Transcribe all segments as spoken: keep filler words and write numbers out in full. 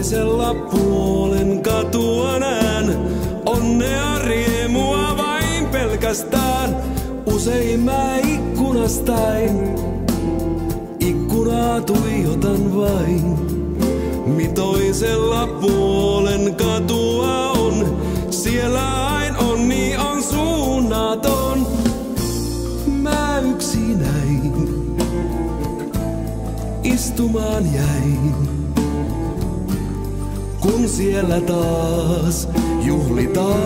toisella puolen katua näen onnea riemua vain pelkästään. Usein mä ikkunastain ikkunaa tuijotan vain. Mi toisella puolen katua on, siellä ain onni on suunnaton. Mä yksinäin istumaan jäin, kun siellä taas juhlitaan.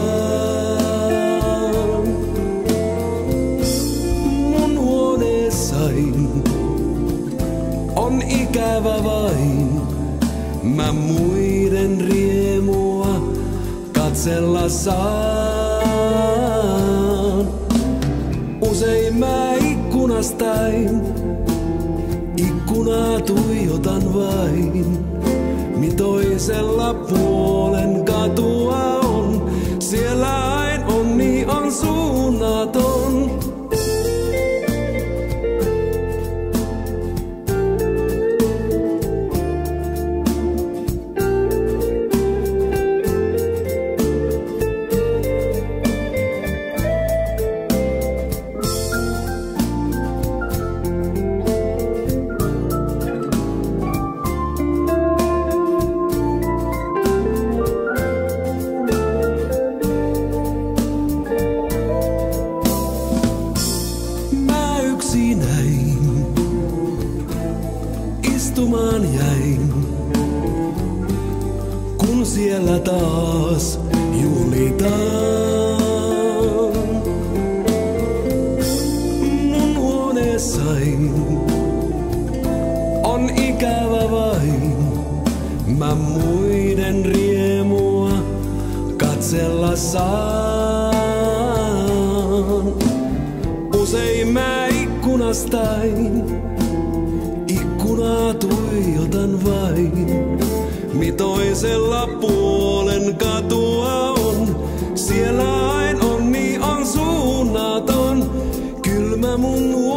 Mun huoneessain on ikävä vain, mä muiden riemua katsella saan. Usein mä ikkunastain ikkunaa tuijotan vain. Mi toisella puolen katua on, siellä ain onni on suunnaton. Yksinäin istumaan jäin, kun siellä taas juhlitaan. Mun huoneessain on ikävä vain, mä muiden riemua katsella saan. Usein mä ikkunastain ikkunaa tuijotan vain. Mi toisella puolen katua on, siellä ain onni on suunnaton. Kylmä mun